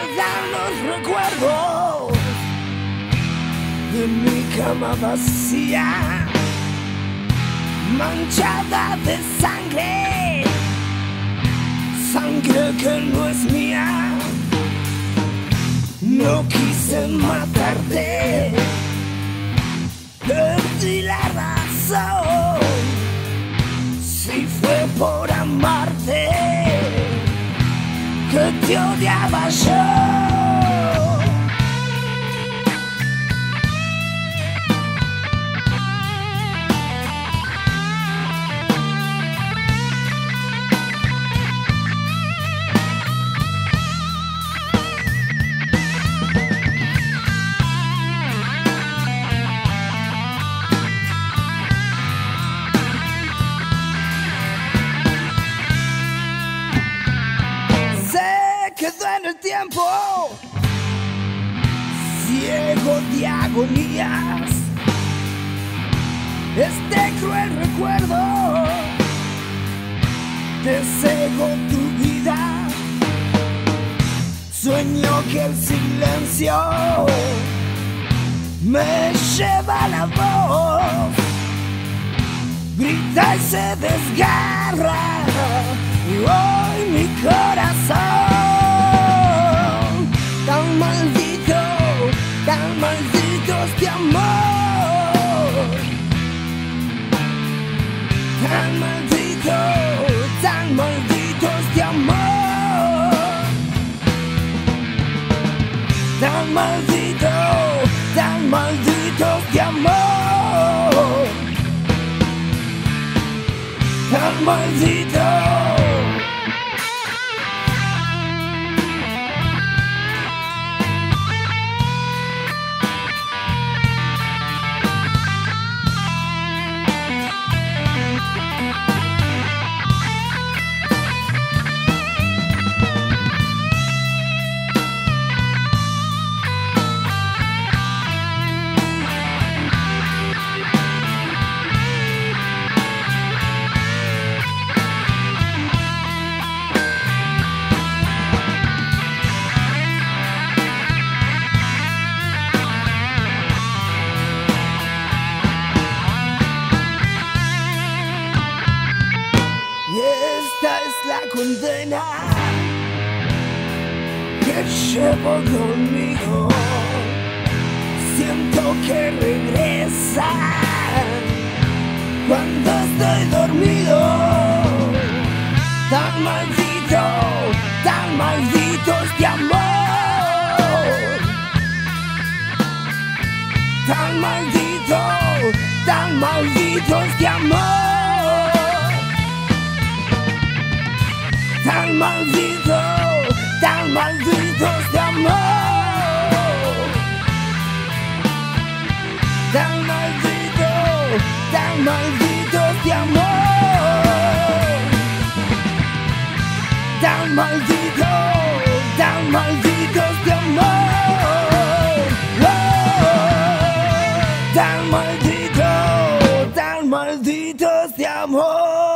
quedan los recuerdos de mi cama vacía, manchada de sangre, sangre que no es mía. No quise matarte, perdí la razón. Si fue por amarte que te odiaba yo. Quedó en el tiempo, ciego de agonías, este cruel recuerdo te cegó tu vida. Sueño que el silencio me lleva la voz, grita y se desgarra, y hoy mi corazón tan maldito este amor, tan maldito este amor, tan maldito este amor, tan maldito. Esta es la condena que llevo conmigo. Siento que regresa cuando estoy dormido. Tan maldito este amor, tan maldito este amor, tan maldito este amor, tan maldito este amor, tan maldito este amor, oh, tan maldito este amor.